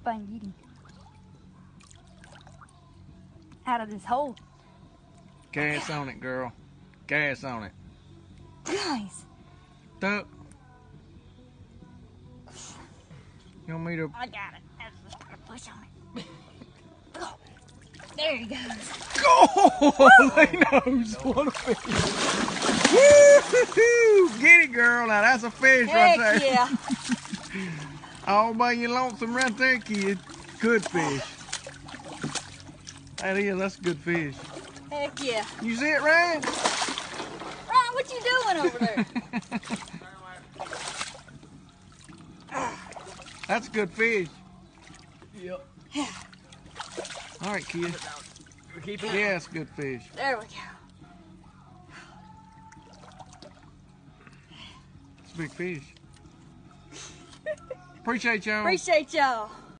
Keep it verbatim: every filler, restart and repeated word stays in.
I can get him out of this hole. Gas on it, girl. Gas on it. Guys. Duck. You want me to? I got it. I just put a push on it. Oh, there he goes. Oh, they knows what a fish. Woo-hoo-hoo. Get it, girl. Now that's a fish Heck right there. yeah. All by your lonesome right there, kid. Good fish. That is, that's a good fish. Heck yeah. You see it, Ryan? Ryan, what you doing over there? That's a good fish. Yep. All right, kid. We keep it. Yeah, it's a good fish. There we go. It's a big fish. Appreciate y'all. Appreciate y'all.